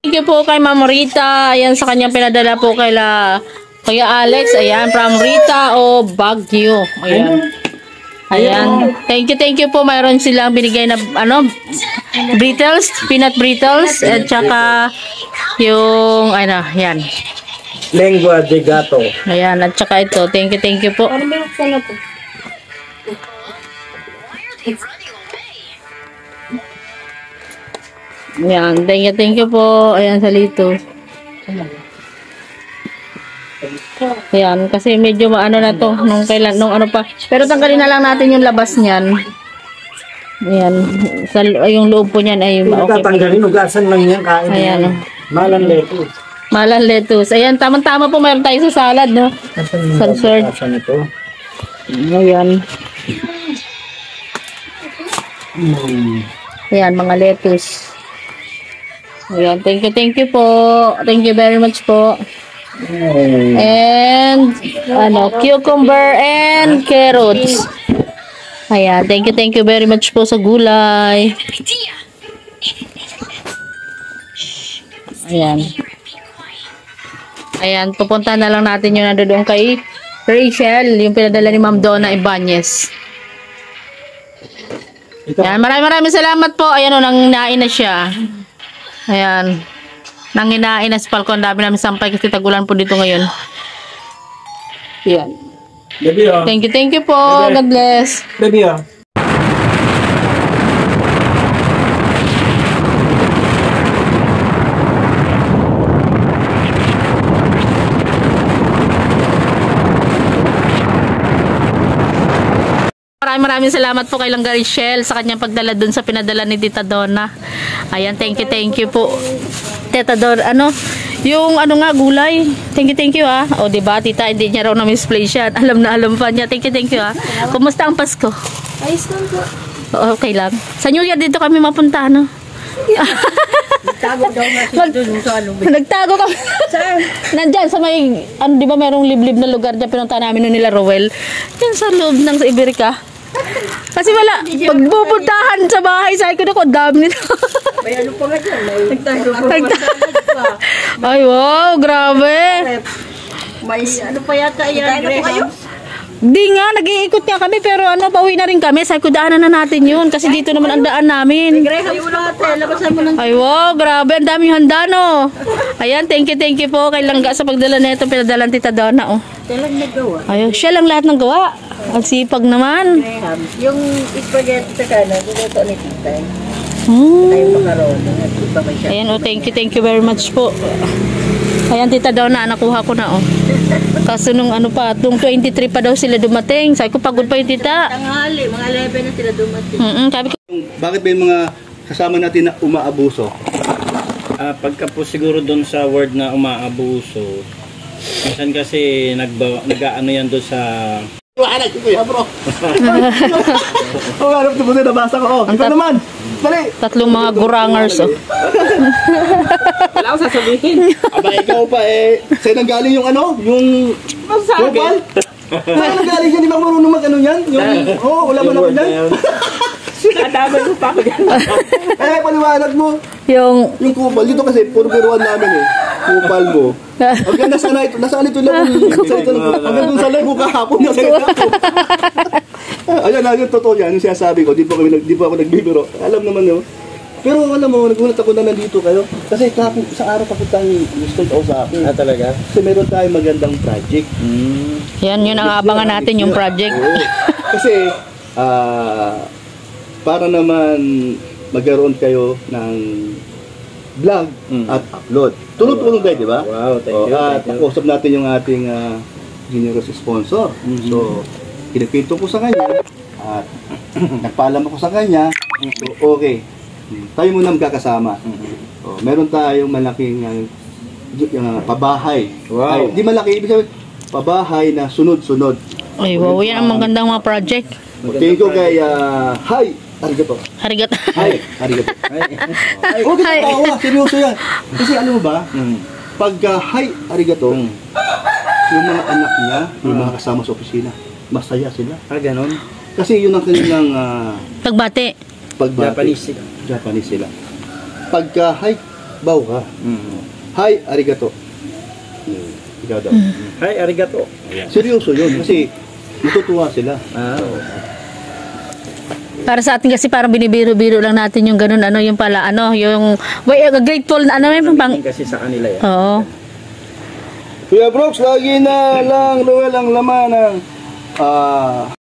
Thank you po kay Ma'am Rita. Ayan, sa kanyang pinadala po kay Kuya Alex. Ayan, from Rita o Baguio. Ayan. Ayan. Thank you po. Mayroon silang binigay na brittles, peanut brittles, at saka yung yan. Lengua de gato. Ayan, at saka ito. Thank you po. Ano ba yung to? Ayan, thank you po. Ayan, salito. Ayan, kasi medyo maano na to nung ano pa. Pero tanggalin na lang natin yung labas niyan. Ayan, yung loob po niyan ay okay. Tatanggalin, ugasan lang yan, kain. Ayan. Malan lettuce. Malan lettuce. Ayan, tamang-tama po mayroon tayo sa salad, no? Sunsurd. Ayan. Ayan, mga lettuce. Ayan, thank you po. Thank you very much po. And cucumber and carrots. Ayan, thank you very much po sa gulay. Ayan. Ayan, pupunta na lang natin yung nandoon kay Rachel, yung pinadala ni Ma'am Donna Ibanez. Ayan, maraming salamat po. Ayan o, nanginain na siya. Ayan. Nanginain na si Falcon. Dami namin sampay kasi tagulan po dito ngayon. Ayan. Thank you po. God bless. Baby, Maraming salamat po kay Langga Richelle sa kanyang pagdala dun sa pinadala ni Tita Donna. Ayan, thank you po. Tita Donna, yung gulay. Thank you ha. O diba, tita, hindi niya raw na-misplace yan. Alam pa niya. Thank you ha. Kumusta ang Pasko? Ayos lang po. Okay lang. Sa New Year dito kami mapunta, no? Nagtago daw nga siya doon sa Nagtago kami. Saan? Nandyan sa may, di ba mayroong liblib na lugar dyan, pinunta namin nila Rowell. Yan sa loob ng sa Iberica. Kasi wala, pagpupuntahan sa bahay, sabi ko na kung dami nito. May ano pa nga dyan, nagtago pa. Ay wow, grabe. May ano pa yata yan, Graham? Di nga, nag-iikot nga kami, pero pauwi na rin kami. Sabi ko, daanan na natin yun, kasi dito naman ang daan namin. Graham, labasan mo ng... Ay wow, grabe, ang daming handa, no. Ayan, thank you po kay Langga sa pagdala na ito, pinadalan Tita Donna, oh. Siya lang nagawa. Ayun, siya lang lahat ng gawa. Ang sipag naman. Graham, yung spaghetti sa kanan, dito ni Tita. Ay, macaroni. Ayan, oh, thank you very much po. Ayan, Tita Donna, nakuha ko na, oh. Kaso nung nung 23 pa daw sila dumating. Sabi ko, pagod pa yung tita. Tanghali, mga 11 na sila dumating. Sabi ko, bakit ba yung mga kasama natin na umaabuso? Pagka po siguro doon sa word na umaabuso, minsan kasi nag-ano yan doon sa... Anak ko kuya bro. Hanap ko na nabasa ko. Ikaw naman. Dali. Tatlong mga gurangers, oh. Wala akong sasabihin. Aba ikaw pa sa'yo nang galing yung yung Gopal? Sa'yo nang galing yan, di ba marunong mag-ano yan? Wala mo naman yan. Nadaman mo pa ako yan. Paliwanag mo. Yung kupal, dito kasi puro biruan namin Kupal mo. Hanggang nasaan ito lang. Hanggang dun sa live mo kahapon na sa'yo. Ayan, totoo yan. Yung sinasabi ko, di po ako nagbibiro. Alam naman yun. Pero alam mo, nagulat ako na nandito kayo. Kasi sa araw papuntahan gusto ko sa akin. talaga? Kasi meron tayong magandang project. yan, yun ang abangan natin, yung project. Kasi, para naman magkaroon kayo ng vlog at upload. Tulong-tulong kayo, di ba? Wow, thank you. At nakusap natin yung ating generous sponsor. So, kinipito ko sa kanya at nagpaalam ako sa kanya. So, okay. Tayo muna magkakasama. Meron tayong malaking pabahay. Wow. Ay, di malaki, ibig sabihin, pabahay na sunod-sunod. Ay, wow, yan ang magandang mga project. Thank you kay Hi! Arigato. Harigat. Hi! Arigato. Huwag ka tawa, seryoso yan. Kasi ano ba, pagka Hi! Arigato, yung mga anak niya, yung mga kasama sa opisina, masaya sila. Ganon? Kasi yun ang kanilang Pagbati. Japanese sila. Pagka Hi! bow ka. Hi, arigato. Ikaw daw. Hi, arigato. Seryoso yun kasi matutuwa sila. Para sa atin kasi parang binibiro-biro lang natin yung ganun, ano, yung pala, ano, yung, grateful na, ano, yung pang, Kasi sa kanila yan. oo. Kuya Brooks, lagi na lang Noel ang laman ng